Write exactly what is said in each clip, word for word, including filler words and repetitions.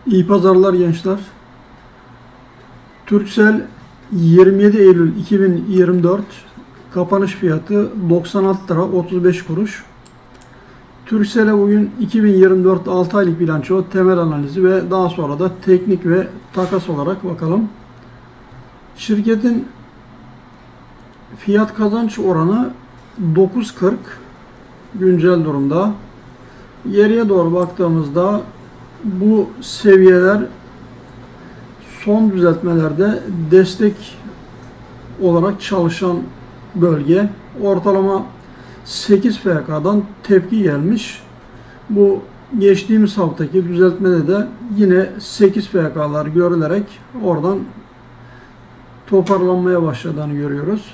İyi pazarlar gençler. Turkcell yirmi yedi Eylül iki bin yirmi dört kapanış fiyatı doksan altı lira otuz beş kuruş. Turkcell'e bugün iki bin yirmi dört altı aylık bilanço, temel analizi ve daha sonra da teknik ve takas olarak bakalım. Şirketin fiyat kazanç oranı dokuz kırk güncel durumda. Geriye doğru baktığımızda bu seviyeler son düzeltmelerde destek olarak çalışan bölge. Ortalama sekiz F K'dan tepki gelmiş. Bu geçtiğimiz haftaki düzeltmede de yine sekiz F K'lar görülerek oradan toparlanmaya başladığını görüyoruz.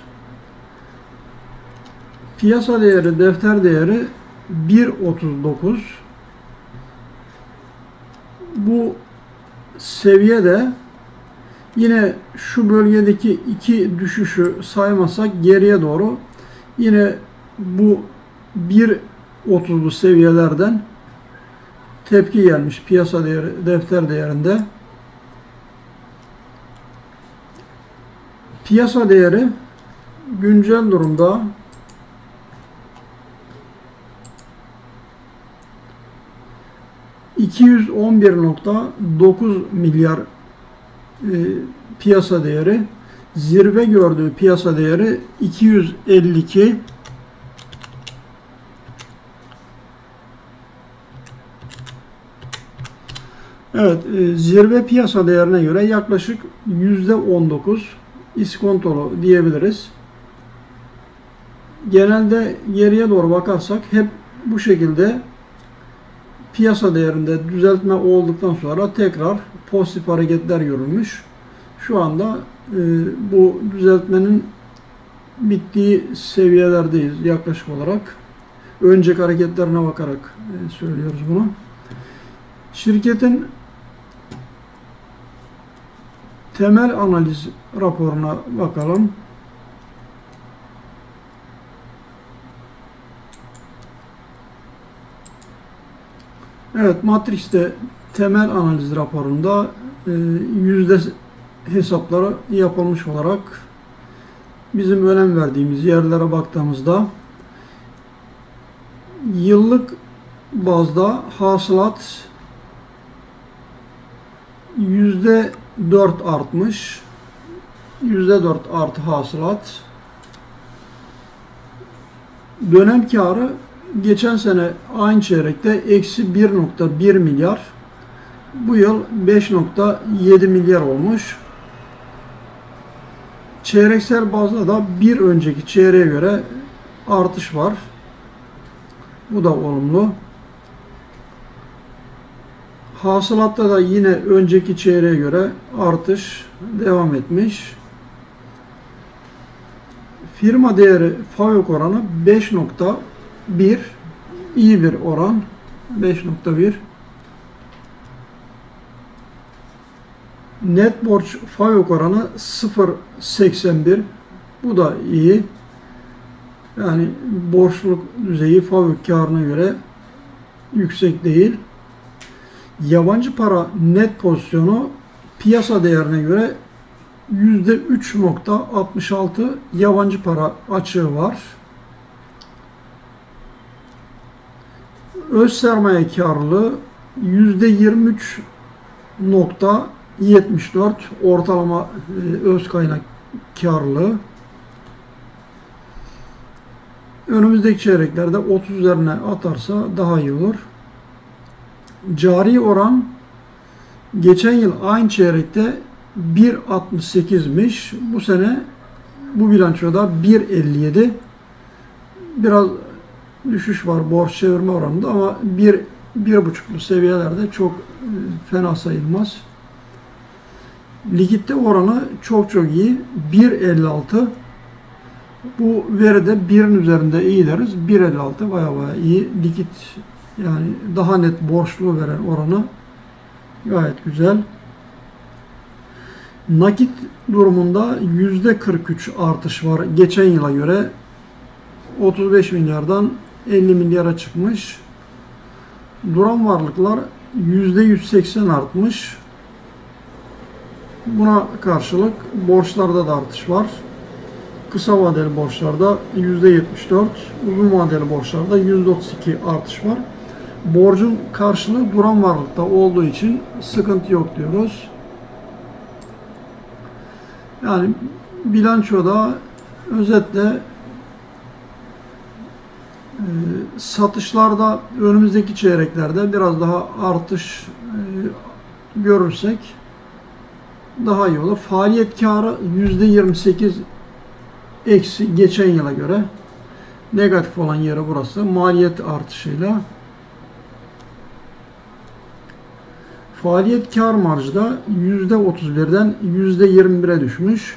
Piyasa değeri, defter değeri bir otuz dokuz. Bu seviyede yine şu bölgedeki iki düşüşü saymasak geriye doğru yine bu bir otuzlu seviyelerden tepki gelmiş piyasa değeri, defter değerinde. Piyasa değeri güncel durumda iki yüz on bir nokta dokuz milyar e, piyasa değeri. Zirve gördüğü piyasa değeri iki yüz elli iki. Evet, e, zirve piyasa değerine göre yaklaşık yüzde on dokuz iskontolu diyebiliriz. Genelde geriye doğru bakarsak hep bu şekilde piyasa değerinde düzeltme olduktan sonra tekrar pozitif hareketler görülmüş. Şu anda e, bu düzeltmenin bittiği seviyelerdeyiz yaklaşık olarak. Önceki hareketlerine bakarak e, söylüyoruz bunu. Şirketin temel analiz raporuna bakalım. Evet, Matrix'te temel analiz raporunda e, yüzde hesapları yapılmış olarak bizim önem verdiğimiz yerlere baktığımızda yıllık bazda hasılat yüzde dört artmış. yüzde dört artı hasılat. Dönem karı geçen sene aynı çeyrekte eksi bir nokta bir milyar. Bu yıl beş nokta yedi milyar olmuş. Çeyreksel bazda da bir önceki çeyreğe göre artış var. Bu da olumlu. Hasılatta da yine önceki çeyreğe göre artış devam etmiş. Firma değeri FAVÖK oranı beş nokta bir, iyi bir oran. beş nokta bir. Net borç FAVÖK oranı sıfır nokta seksen bir. Bu da iyi. Yani borçluluk düzeyi FAVÖK karına göre yüksek değil. Yabancı para net pozisyonu piyasa değerine göre yüzde üç nokta altmış altı yabancı para açığı var. Öz sermaye karlılığı yüzde yirmi üç nokta yetmiş dört ortalama öz kaynak karlılığı. Önümüzdeki çeyreklerde otuz üzerine atarsa daha iyi olur. Cari oran geçen yıl aynı çeyrekte bir nokta altmış sekizmiş. Bu sene bu bilançoda bir nokta elli yedi. Biraz düşüş var borç çevirme oranında ama bir bir buçuklu seviyelerde çok fena sayılmaz. Likitte oranı çok çok iyi. bir nokta elli altı. Bu veride birin üzerinde iyi deriz. bir nokta elli altı baya baya iyi. Likit, yani daha net borçlu veren oranı gayet güzel. Nakit durumunda yüzde kırk üç artış var geçen yıla göre. otuz beş milyardan elli milyara çıkmış. Duran varlıklar yüzde yüz seksen artmış. Buna karşılık borçlarda da artış var. Kısa vadeli borçlarda yüzde yetmiş dört, uzun vadeli borçlarda yüzde otuz iki artış var. Borcun karşılığı duran varlıkta olduğu için sıkıntı yok diyoruz. Yani bilançoda özetle e, satışlarda önümüzdeki çeyreklerde biraz daha artış e, görürsek daha iyi olur. Faaliyet karı yüzde yirmi sekiz eksi geçen yıla göre, negatif olan yeri burası. Maliyet artışıyla faaliyet kar marjı da yüzde otuz birden yüzde yirmi bire düşmüş.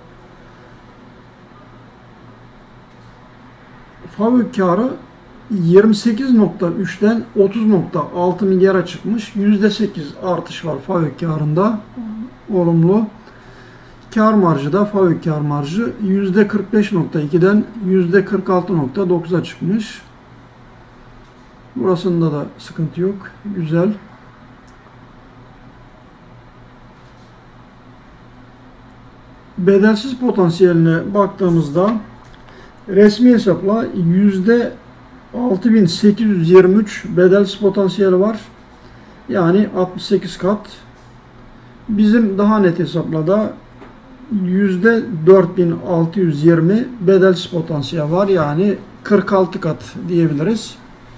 Fabrik karı yirmi sekiz nokta üçten otuz nokta altı milyara çıkmış. yüzde sekiz artış var fabrik karında. Olumlu. Kar marjı da fabrik kar marjı yüzde kırk beş nokta ikiden yüzde kırk altı nokta dokuza çıkmış. Burasında da sıkıntı yok. Güzel. Bedelsiz potansiyeline baktığımızda resmi hesapla yüzde altı bin sekiz yüz yirmi üç bedelsiz potansiyeli var. Yani altmış sekiz kat. Bizim daha net hesapla da yüzde dört bin altı yüz yirmi bedelsiz potansiyel var. Yani kırk altı kat diyebiliriz.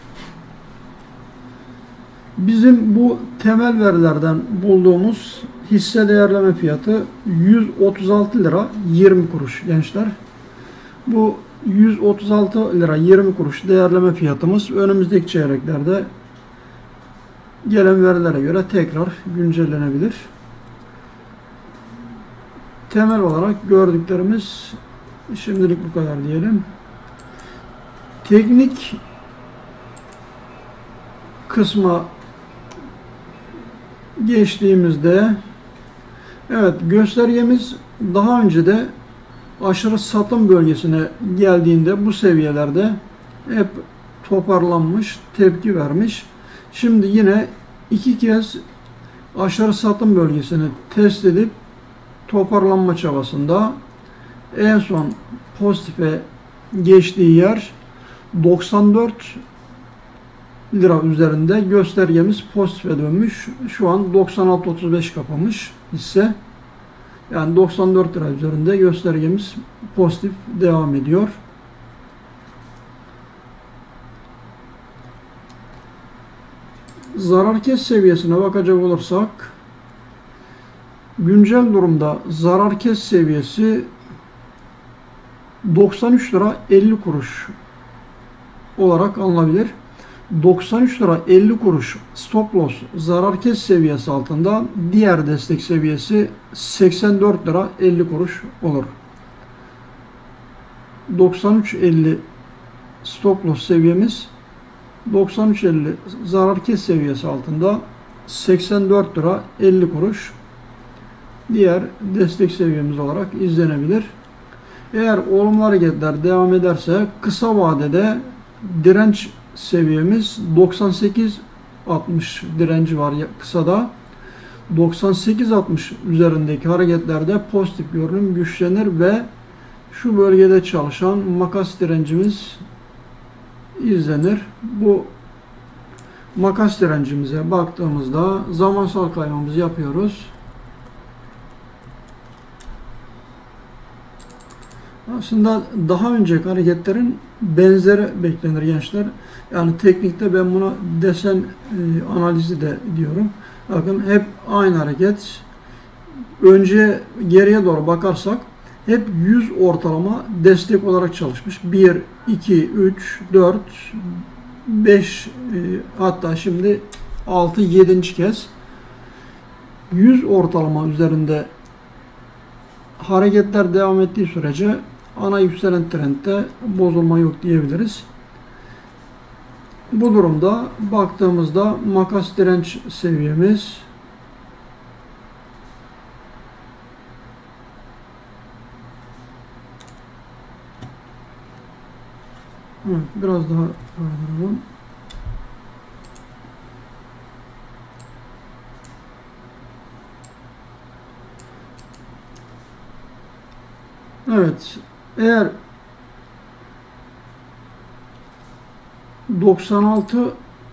Bizim bu temel verilerden bulduğumuz hisse değerleme fiyatı yüz otuz altı lira yirmi kuruş gençler. Bu yüz otuz altı lira yirmi kuruş değerleme fiyatımız önümüzdeki çeyreklerde gelen verilere göre tekrar güncellenebilir. Temel olarak gördüklerimiz şimdilik bu kadar diyelim. Teknik kısma geçtiğimizde evet, göstergemiz daha önce de aşırı satım bölgesine geldiğinde bu seviyelerde hep toparlanmış, tepki vermiş. Şimdi yine iki kez aşırı satım bölgesini test edip toparlanma çabasında. En son pozitife geçtiği yer doksan dört lira üzerinde göstergemiz pozitife dönmüş. Şu an doksan altı otuz beş kapamış hisse. Yani doksan dört lira üzerinde göstergemiz pozitif devam ediyor. Zarar kes seviyesine bakacak olursak güncel durumda zarar kes seviyesi doksan üç lira elli kuruş olarak alınabilir. doksan üç lira elli kuruş stop loss zarar kes seviyesi altında, diğer destek seviyesi seksen dört lira elli kuruş olur. doksan üç elli stop loss seviyemiz, doksan üç elli zarar kes seviyesi altında, seksen dört lira elli kuruş diğer destek seviyemiz olarak izlenebilir. Eğer olumlu hareketler devam ederse kısa vadede direnç seviyemiz doksan sekiz altmış direnci var kısada. doksan sekiz altmış üzerindeki hareketlerde pozitif görünüm güçlenir ve şu bölgede çalışan makas direncimiz izlenir. Bu makas direncimize baktığımızda zamansal kaymamızı yapıyoruz. Aslında daha önceki hareketlerin benzeri beklenir gençler. Yani teknikte ben buna desen e, analizi de diyorum. Bakın hep aynı hareket. Önce geriye doğru bakarsak hep yüz ortalama destek olarak çalışmış. bir, iki, üç, dört, beş e, hatta şimdi altı, yedinci kez yüz ortalama üzerinde hareketler devam ettiği sürece ana yükselen trendde bozulma yok diyebiliriz. Bu durumda baktığımızda makas direnç seviyemiz evet, biraz daha kaydıralım. Evet. Eğer doksan altı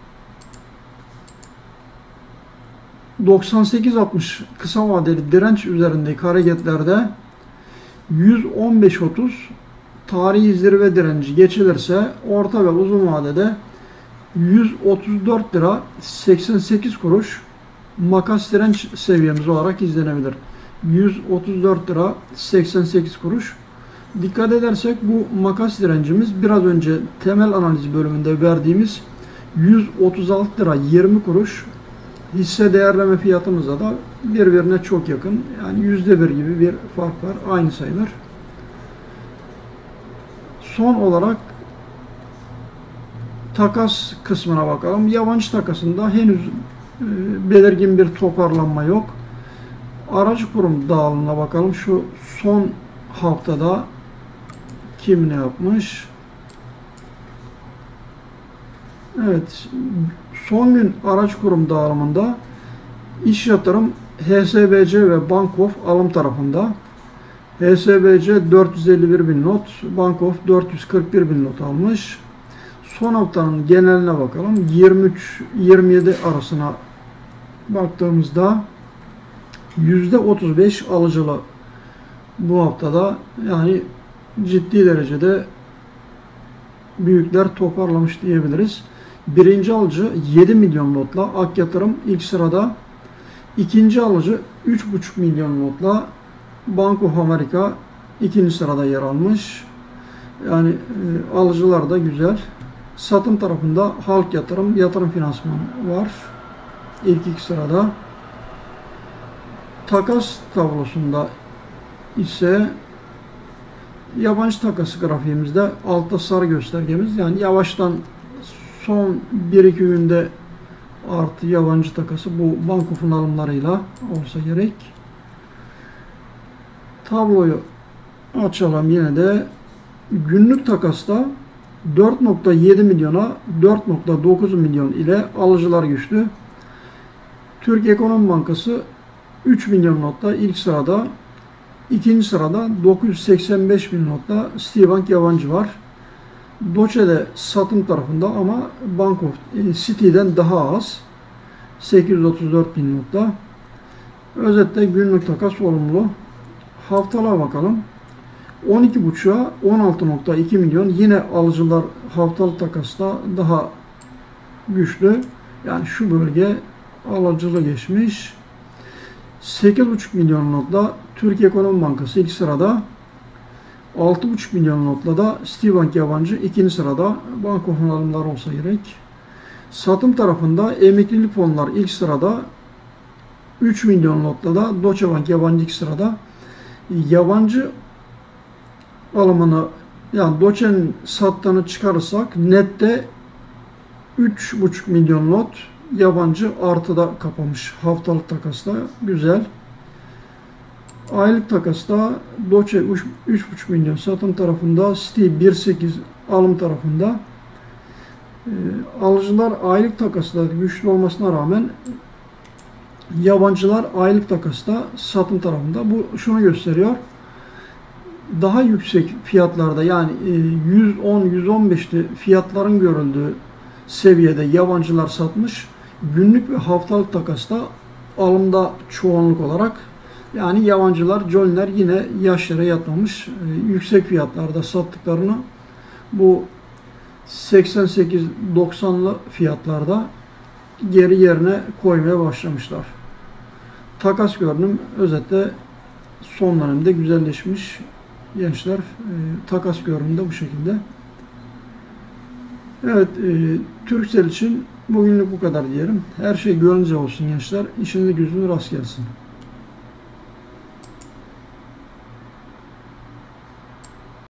doksan sekiz altmış kısa vadeli direnç üzerindeki hareketlerde yüz on beş otuz tarihi zirve direnci geçilirse orta ve uzun vadede yüz otuz dört lira seksen sekiz kuruş makas direnç seviyemiz olarak izlenebilir. yüz otuz dört lira seksen sekiz kuruş. Dikkat edersek bu makas direncimiz biraz önce temel analiz bölümünde verdiğimiz yüz otuz altı lira yirmi kuruş hisse değerleme fiyatımızda da birbirine çok yakın. Yani yüzde bir gibi bir fark var. Aynı sayılır. Son olarak takas kısmına bakalım. Yabancı takasında henüz e, belirgin bir toparlanma yok. Aracı kurum dağılımına bakalım. Şu son haftada kim ne yapmış? Evet. Son gün araç kurum dağılımında İş Yatırım H S B C ve Bankof alım tarafında. H S B C dört yüz elli bir bin not, Bankof dört yüz kırk bir bin not almış. Son haftanın geneline bakalım. yirmi üç yirmi yedi arasına baktığımızda yüzde otuz beş alıcılı bu haftada, yani ciddi derecede büyükler toparlamış diyebiliriz. Birinci alıcı yedi milyon notla Ak Yatırım ilk sırada. İkinci alıcı üç buçuk milyon notla Bank of America ikinci sırada yer almış. Yani e, alıcılar da güzel. Satım tarafında Halk Yatırım, Yatırım Finansman var. İlk iki sırada. Takas tablosunda ise yabancı takası grafiğimizde altta sarı göstergemiz, yani yavaştan son bir iki günde artı yabancı takası bu Bankof'un alımlarıyla olsa gerek. Tabloyu açalım yine de. Günlük takasta dört nokta yedi milyona dört nokta dokuz milyon ile alıcılar güçlü. Türk Ekonomi Bankası üç milyon notla ilk sırada. İkinci sırada dokuz yüz seksen beş bin notla Citibank yabancı var. Doçe'de satım tarafında ama Bank of City'den daha az. sekiz yüz otuz dört bin notla. Özetle günlük takas olumlu. Haftalığa bakalım. on iki buçuğa on altı nokta iki milyon. Yine alıcılar haftalık takasta daha güçlü. Yani şu bölge alıcılı geçmiş. sekiz buçuk milyon notla Türkiye Ekonomi Bankası ilk sırada. altı buçuk milyon notla da Citibank yabancı ikinci sırada. Bankof'un alımları olsa gerek. Satım tarafında emeklilik fonlar ilk sırada. üç milyon notla da Deutsche Bank yabancı ilk sırada. Yabancı alımını, yani Deutsche'nin sattığını çıkarırsak nette üç buçuk milyon not yabancı artıda kapamış haftalık takasta. Güzel. Aylık takasta Deutsche üç buçuk milyon satım tarafında, City bir virgül sekiz alım tarafında. E, alıcılar aylık takasta güçlü olmasına rağmen yabancılar aylık takasta satım tarafında. Bu şunu gösteriyor. Daha yüksek fiyatlarda, yani yüz on yüz on beşli fiyatların görüldüğü seviyede yabancılar satmış. Günlük ve haftalık takasta alımda çoğunluk olarak, yani yabancılar, John'ler yine yaşlara yatmamış. Yüksek fiyatlarda sattıklarını bu seksen sekiz doksanlı fiyatlarda geri yerine koymaya başlamışlar. Takas görünüm özetle son dönemde güzelleşmiş gençler. E, takas görünümü de bu şekilde. Evet, e, Turkcell için bugünlük bu kadar diyelim. Her şey gönlünüzce olsun gençler. İşiniz gücünüz rast gelsin.